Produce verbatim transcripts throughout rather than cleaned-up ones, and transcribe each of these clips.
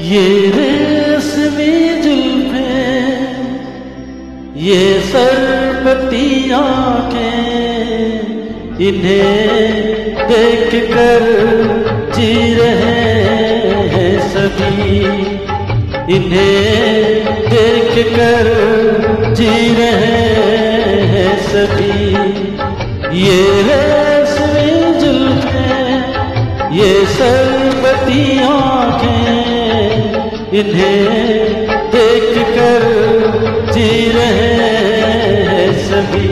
ये रेशमी जुल्फें, ये सरबती आँखें, इन्हें देख कर जी रहे हैं सभी, इन्हें देख कर जी रहे हैं सभी। ये रेशमी जुल्फें, ये सरबती आँखें, इन्हें देख कर जी रहे हैं सभी,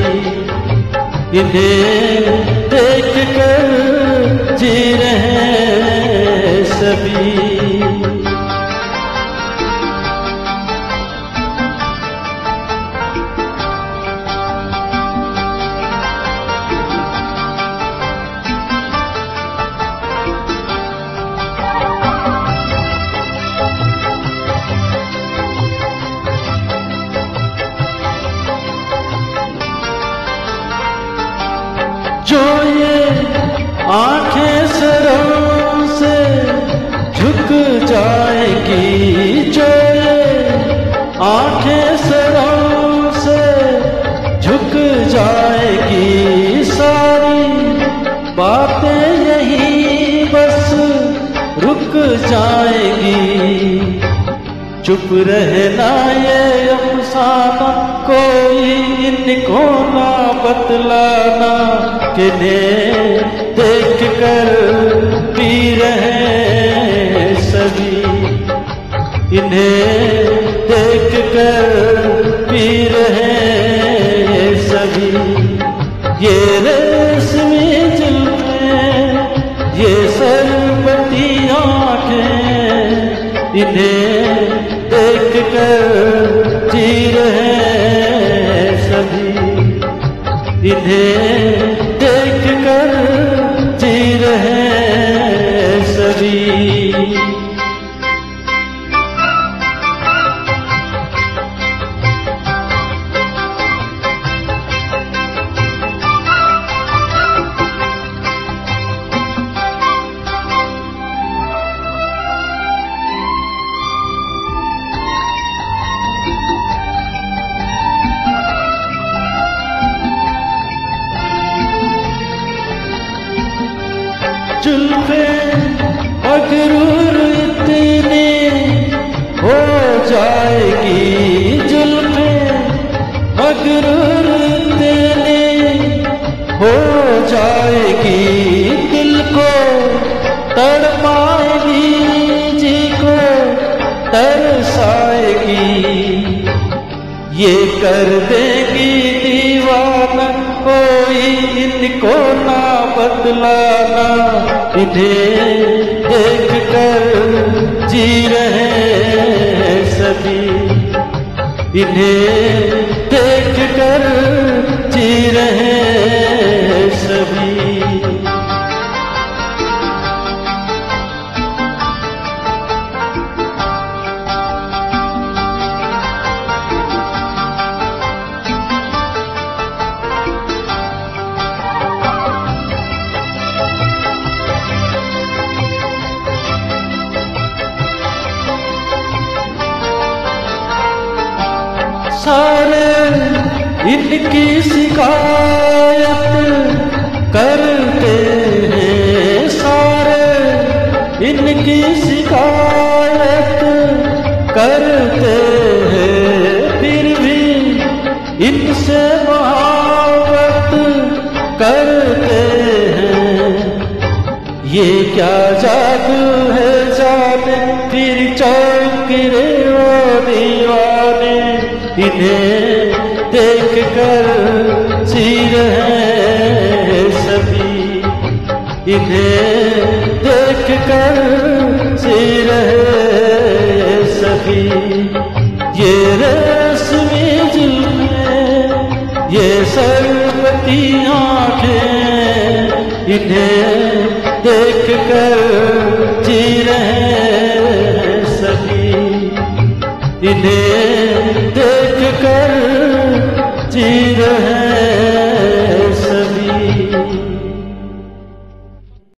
इन्हें देख कर जी रहे हैं सभी। जो ये आंखें शर्म से झुक जाएंगी, जो ये आंखें शर्म से झुक जाएगी, सारी बातें यहीं बस रुक जाएगी। चुप रहना ये अफसाना, कोई इनको ना बतलाना, किन्हें देख कर पी रहे हैं सभी, इन्हें देख कर पी रहे हैं सभी। ये रेशमी जुल्फें, ये सरबती आँखें, इन्हें देख कर जी रहे हैं सभी, इन्हें देख कर जी रहे हैं सभी। जुल्फें मगरूर इतनी हो जाएगी, जुल्फें मगरूर इतनी हो जाएगी, दिल को तड़पाएगी, जी को तरसाएगी। ये कर देगी दीवाना, कोई इनको ना बदलाना, इन्हें देख कर जी रहे हैं सभी, इन्हें देख कर जी रहे हैं सभी। सारे इनकी शिकायत करते हैं, सारे इनकी शिकायत करते हैं, फिर भी इनसे मोहब्बत करते हैं। ये क्या जादू है जाने, फिर चौंके वो दीवाने, इन्हें देख कर जी रहे हैं सभी, इन्हें देख कर जी रहे हैं सभी। ये रेशमी जुल्फें, ये सरबती आँखें, इन्हें देख कर जी रहे हैं सभी, इन्हें